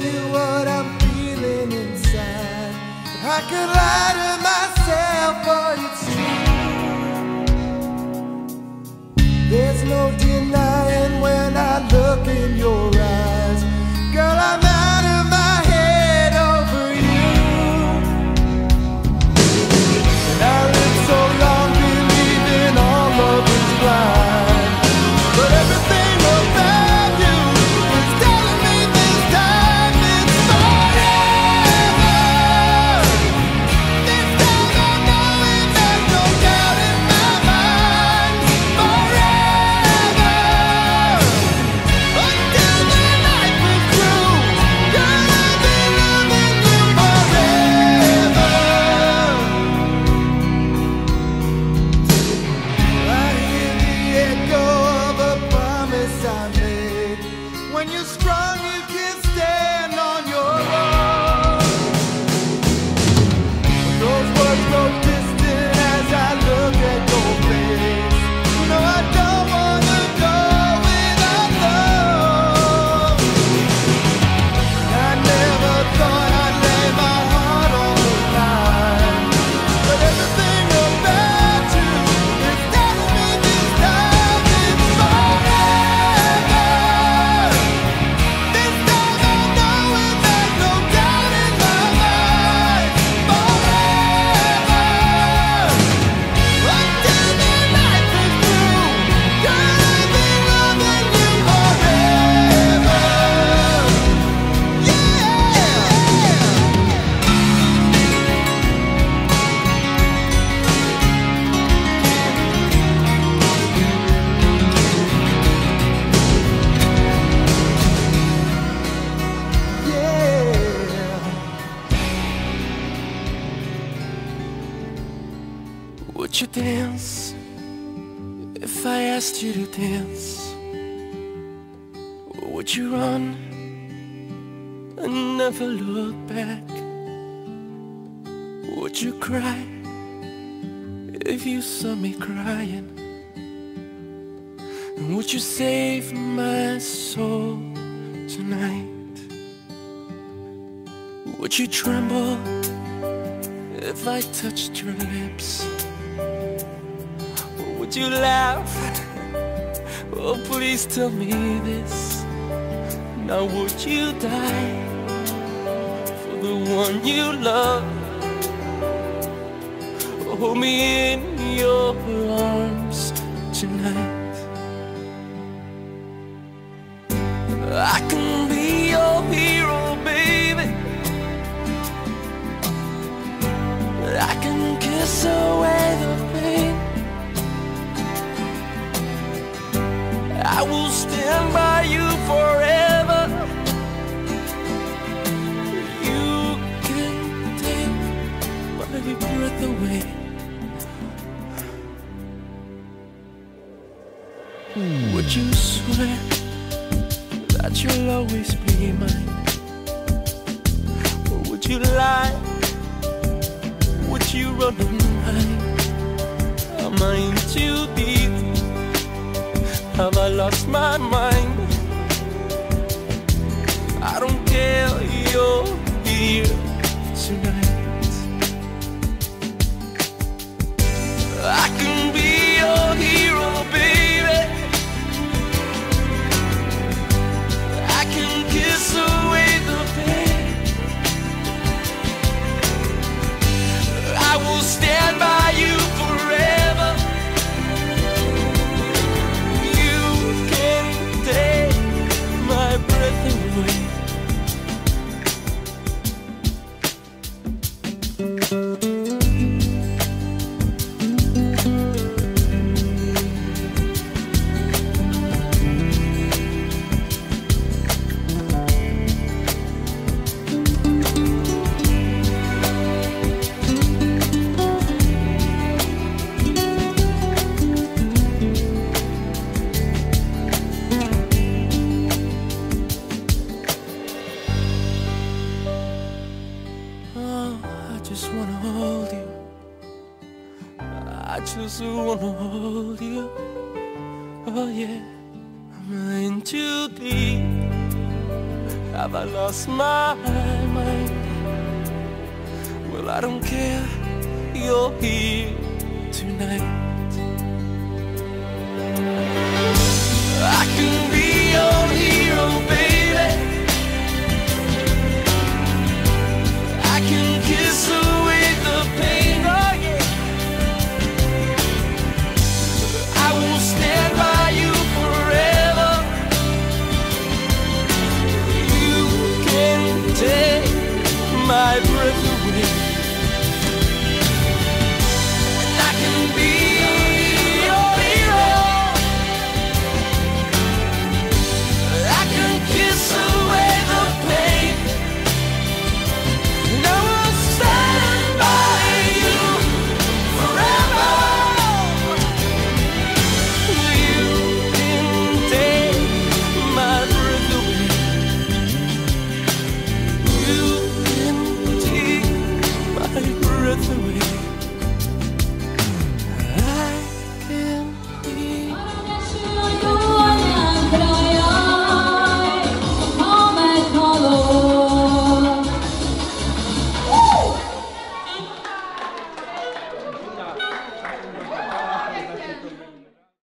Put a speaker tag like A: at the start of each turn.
A: you what I'm feeling inside. I could lie to myself, but it's true. There's no denying when I look in your eyes. Girl, I'm out of my head over you. And I lived so long believing all love is blind, but everything about you is telling me this time it's forever. This time I know it, there's no doubt in my mind. Forever, until the night was through. Girl, I've been loving you forever. I hear the echo of a promise I made. When you're strong, you can stand on your own. Those words grow distant as I look at your face. No, I don't wanna go without love. I never thought I'd lay my heart on the line, but everything about you is telling me this time it's forever. This time I know it, there's no doubt in my mind. Forever, until the night was through. Girl, I've been loving you forever. Yeah. Yeah.
B: Would you dance if I asked you to dance? Or would you run and never look back? Would you cry if you saw me crying? And would you save my soul tonight? Would you tremble if I touched your lips? Or would you laugh? Oh, please tell me this. Now would you die for the one you love? Hold me in your arms tonight. I can be your hero, baby. I can kiss away the pain. I will stand by you forever. You can take my breath away. Would you swear that you'll always be mine? Or would you lie? Would you run and hide? Am I in too deep? Have I lost my mind? I don't care, you're here tonight. I can be your hero, baby. I can kiss away the pain. I will stand by you forever. You can take my breath away. just wanna hold you. I just wanna hold you. Oh yeah, I'm in too deep. Have I lost my mind? Well, I don't care, you're here.